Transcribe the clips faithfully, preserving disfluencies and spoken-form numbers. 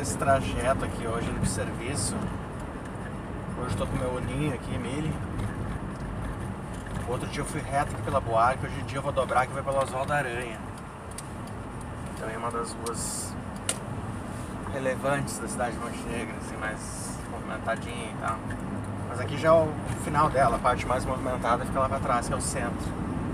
esse trajeto aqui hoje indo pro serviço. Hoje eu tô com meu olhinho aqui, Mili. Outro dia eu fui reto aqui pela Buarque, hoje em dia eu vou dobrar aqui e vai pela Oswaldo Aranha. Então é uma das ruas relevantes da cidade de Montenegro, assim, mais movimentadinha e tal. Mas aqui já é o final dela, a parte mais movimentada fica lá pra trás, que é o centro.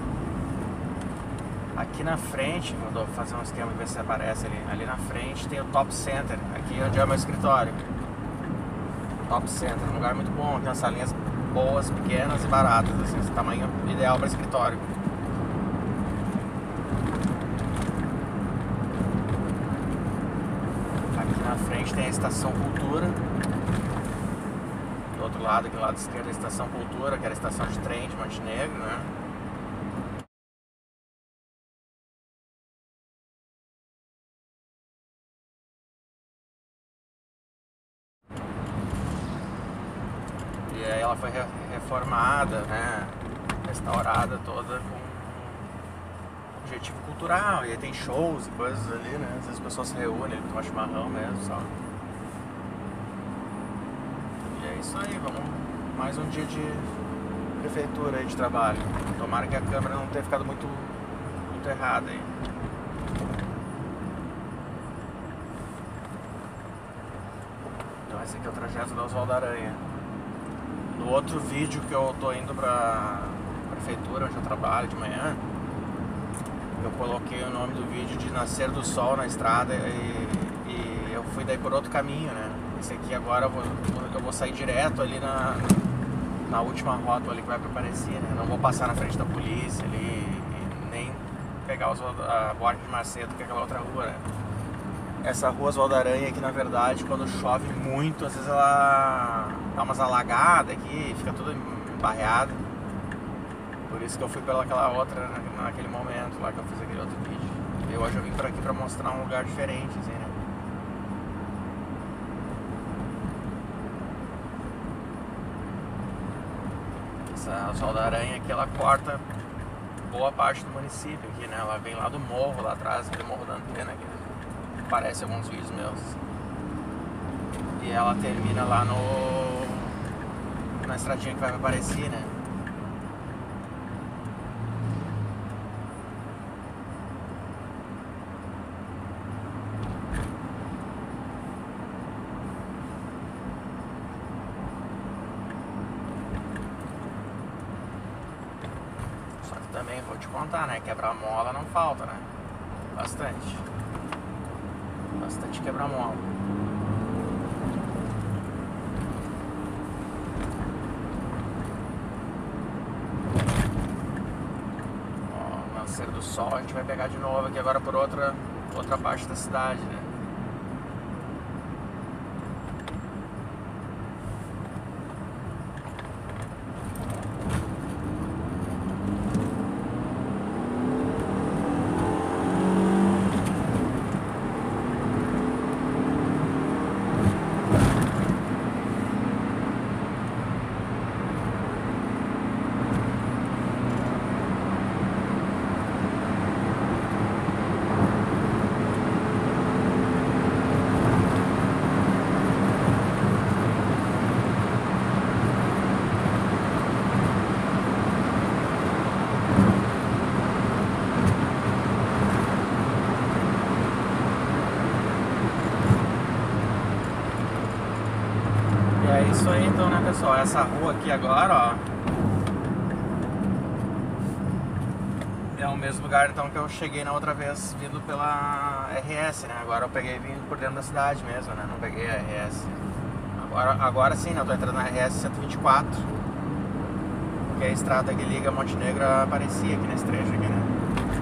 Aqui na frente, vou fazer um esquema e ver se aparece ali. Ali na frente tem o Top Center, aqui onde é o meu escritório. Top Center, um lugar muito bom, tem umas salinhas boas, pequenas e baratas, assim, esse tamanho ideal para escritório. Aqui na frente tem a Estação Cultura. Do outro lado, aqui do lado esquerdo, a Estação Cultura, que era a estação de trem de Montenegro, né? E aí ela foi reformada, né, restaurada toda com objetivo cultural. E aí tem shows e coisas ali, né, às vezes as pessoas se reúnem, tomam chimarrão mesmo, só. E é isso aí, vamos mais um dia de prefeitura aí, de trabalho. Tomara que a câmera não tenha ficado muito, muito errada aí. Então esse aqui é o trajeto da Oswaldo Aranha. No outro vídeo que eu tô indo pra prefeitura, onde eu trabalho de manhã, eu coloquei o nome do vídeo de Nascer do Sol na estrada e, e eu fui daí por outro caminho, né? Esse aqui agora eu vou, eu vou sair direto ali na, na última rota ali que vai pra Aparecida, né? Não vou passar na frente da polícia ali e nem pegar os, a Buarque de Macedo, que é aquela outra rua, né? Essa rua Oswaldo Aranha aqui, na verdade, quando chove muito, às vezes ela dá umas alagadas aqui, fica tudo embarreado. Por isso que eu fui pelaquela outra naquele momento lá que eu fiz aquele outro vídeo. E hoje eu vim por aqui pra mostrar um lugar diferente, assim, né? Essa Oswaldo Aranha aqui, ela corta boa parte do município aqui, né? Ela vem lá do morro, lá atrás, aquele morro da Antena aqui. Aparece alguns vídeos meus. E ela termina lá no na estradinha que vai aparecer, né? Só que também vou te contar, né? Quebrar mola não falta, né? Bastante. Bastante quebra-mola. Ó, Nascer do Sol a gente vai pegar de novo aqui agora por outra, outra parte da cidade, né? É isso aí então, né, pessoal? Essa rua aqui agora, ó, é o mesmo lugar então que eu cheguei na outra vez vindo pela R S, né? Agora eu peguei vindo por dentro da cidade mesmo, né? Não peguei a R S. Agora, agora sim, né? Eu tô entrando na R S cento e vinte e quatro, que é a estrada que liga Montenegro a Aparecida aqui nesse trecho aqui, né?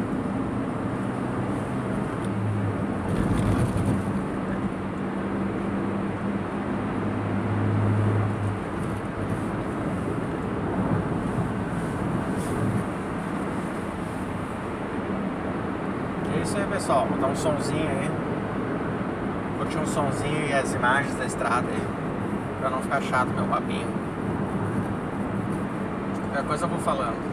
É isso aí, pessoal, vou botar um sonzinho aí, curtir um sonzinho e as imagens da estrada aí, pra não ficar chato meu papinho. Qualquer coisa eu vou falando.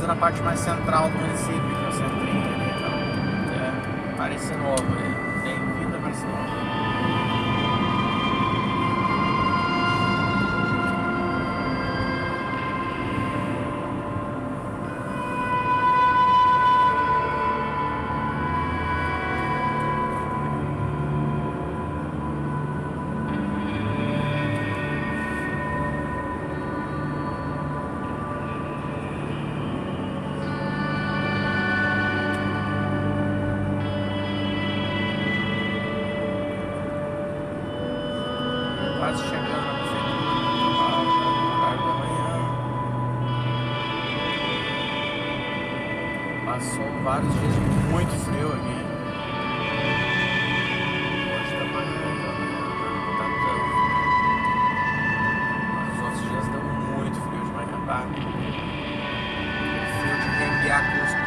fazendo a parte mais central do município, que é o centrinho ali, então é, parece novo, né? Bem-vindo a Parece Novo. Quase chegando na prefeitura, no horário da manhã. Passou vários dias de muito frio aqui. Hoje tá mais não tá tão frio. Mas os outros dias deu muito frio de manhã, tá? Frio de arrepiar cuspo.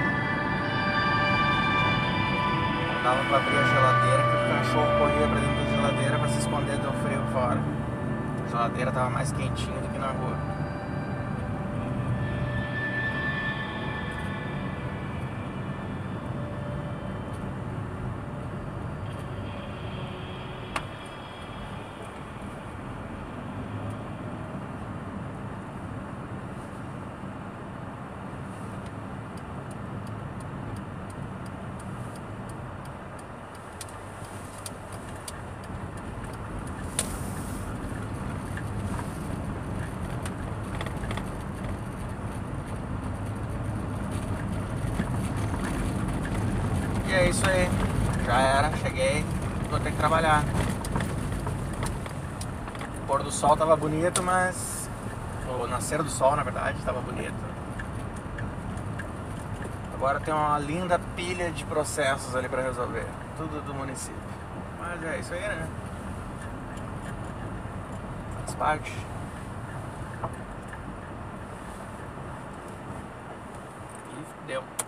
Não dava pra abrir a geladeira, que o cachorro corria pra dentro da geladeira pra se esconder do frio fora. A geladeira tava mais quentinha do que na rua. E é isso aí, já era, cheguei, vou ter que trabalhar. O pôr do sol tava bonito, mas o nascer do sol, na verdade, tava bonito. Agora tem uma linda pilha de processos ali pra resolver, tudo do município. Mas é isso aí, né? Faz parte. E deu.